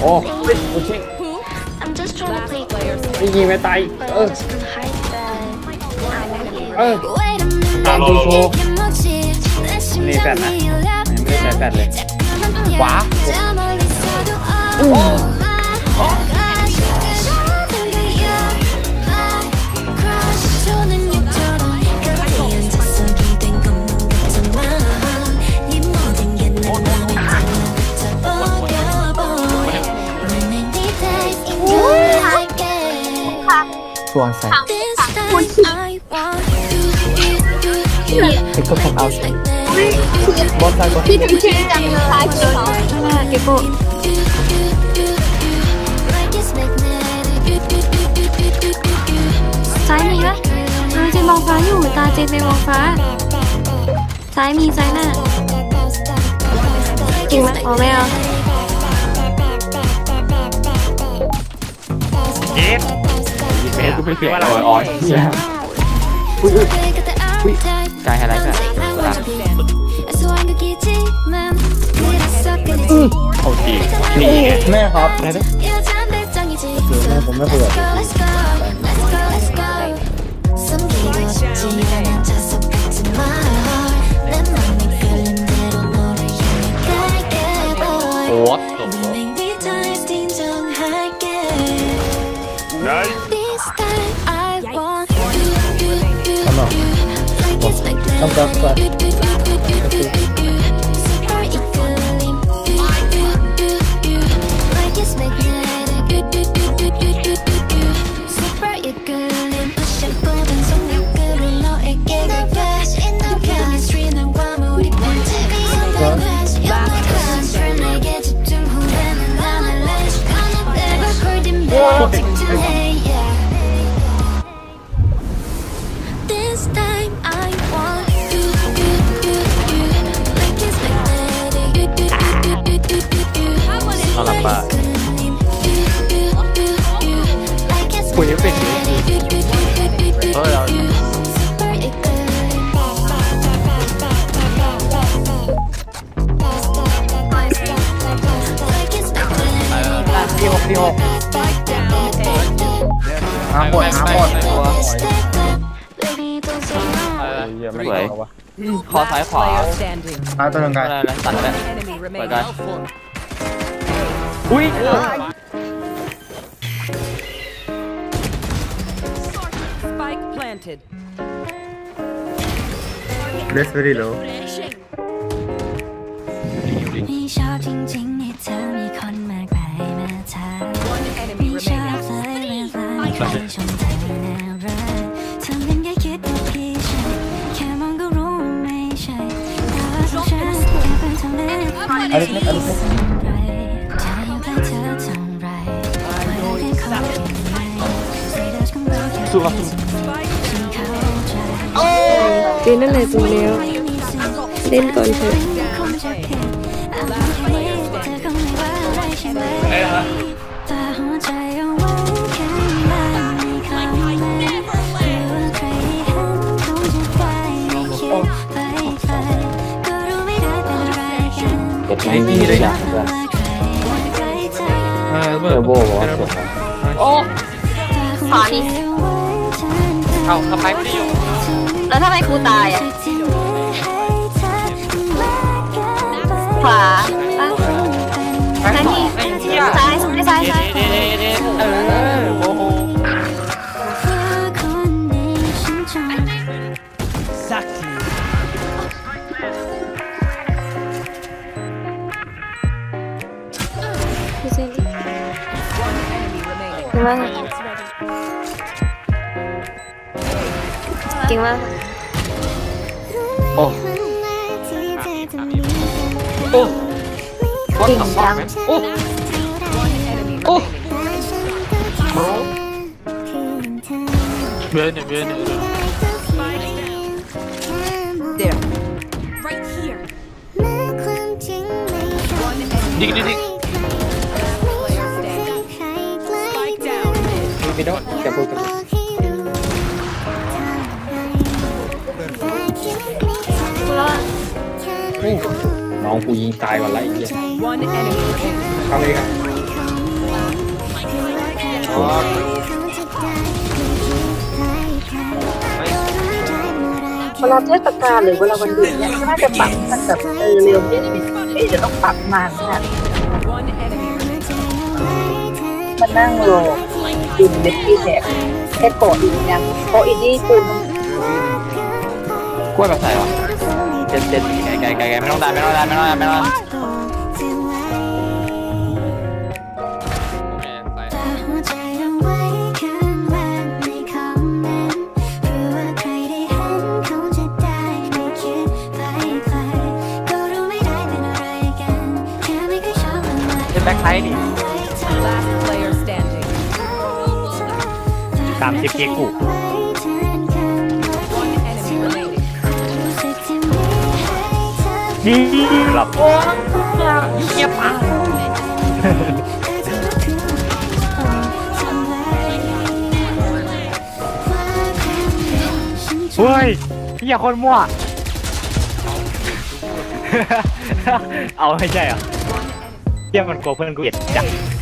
โอ้กูชิไม่ยิงไม่ตายตามดูโชว์นี่แฟดนะไม่ใช่แฟดเลยขวาส่วนใส่เก็บก็แข่งเอาบอลใส่บอลพี่ทำชื่อจังเลยเก็บโก้ซ้ายมีปะเจนมองฟ้าอยู่ตาเจนไปมองฟ้าซ้ายมีซ้ายหน้าจริงไหมอ๋อไม่เอาเจ็บกูไม่เสียอะไรอ่อนใจอะไรแบบโอเคนี่แม่ครับแม่ผมไม่เบื่อโอ้ตบต้องกลับก่อนเอาละป่ะคุยเป็นเราที่หกหมดไม่ไหวขอซ้ายขวาตัวนึงกันตัดแล้วเปิดกันอุ้ยThat's very low ชอบจริงๆในเธอมีคนมากมายมาถามชอบเลยเวลาใครชมเธอน่ารักทำเป็นแค่คิดว่าพี่ใช่แค่มองก็รู้ว่าไม่ใช่แต่ว่าฉันแค่เป็นเท่านั้นสู้ครับเล่นนั่นแหละตัวเร็วเล่นก่อนเถอะไม่มีเลยนะเบอร์โบ้บอกว่าโอ้ผ่านเอาทำไมไม่ได้อยู่แล้วทำไมครูตายอ่ะขวานั่นนี่ซ้ายโอ้โหสักทีเก่งมากโอ้โอ้เก่งจังโอ้โอ้เบนthere right here ดิ๊กไปโดนจะพูดกันน้องกูยิงตายก่อนไรอีกเข้าเลยครับเวลาเทศกาลหรือเวลาวันหยุดเนี่ยน่าจะปรับมันแบบเร็วนิดนึงเดี๋ยวต้องปรับนานนะมันนั่งรอกินเล็กที่แท้แค่โกะอีกยังโกะอีนี่ปูนกล้วยแบบใส่หรอเจ็ดไก่ไม่ต้องดันแบ็คไทยดิ30 เกียร์กูนี่หลับโอ้เงียบปังเฮ้ยพี่อย่าคนมั่วเอาไม่ใช่เหรอเที่ยมันโกเพื่อนกูเกลียดจัง